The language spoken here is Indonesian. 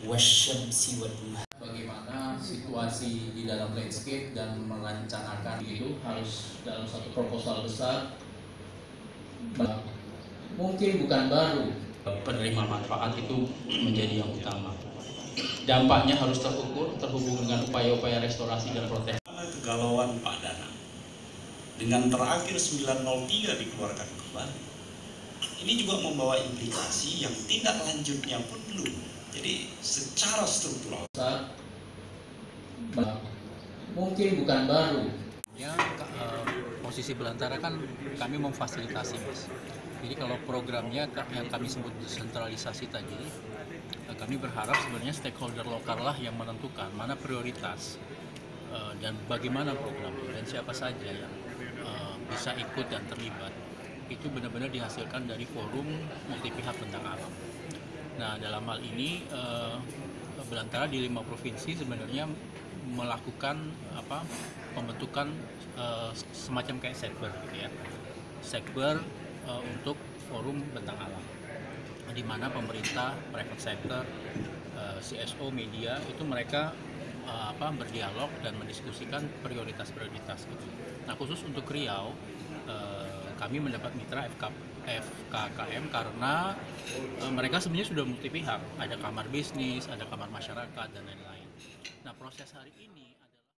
wasyamsi wadduha. Bagaimana situasi di dalam landscape dan merencanakan itu harus dalam satu proposal besar. Mungkin bukan baru, penerima manfaat itu menjadi yang utama. Dampaknya harus terukur, terhubung dengan upaya-upaya restorasi dan proteksi. Kegalauan Pak Danang dengan terakhir 903 dikeluarkan kembali, ini juga membawa implikasi yang tindak lanjutnya pun belum. Jadi secara struktural mungkin bukan baru. Ya, posisi Belantara kan kami memfasilitasi, Mas. Jadi kalau programnya yang kami sebut desentralisasi tadi, kami berharap sebenarnya stakeholder lokal lah yang menentukan mana prioritas dan bagaimana programnya dan siapa saja yang bisa ikut dan terlibat. Itu benar-benar dihasilkan dari forum multi pihak tentang alam. Nah, dalam hal ini Belantara di 5 provinsi sebenarnya melakukan pembentukan semacam kayak sekber gitu ya. Sekber untuk forum tentang alam, di mana pemerintah, private sector, CSO, media itu mereka berdialog dan mendiskusikan prioritas-prioritas gitu. Nah, khusus untuk Riau kami mendapat mitra FKKM karena mereka sebenarnya sudah multi pihak, ada kamar bisnis, ada kamar masyarakat dan lain-lain. Nah, proses hari ini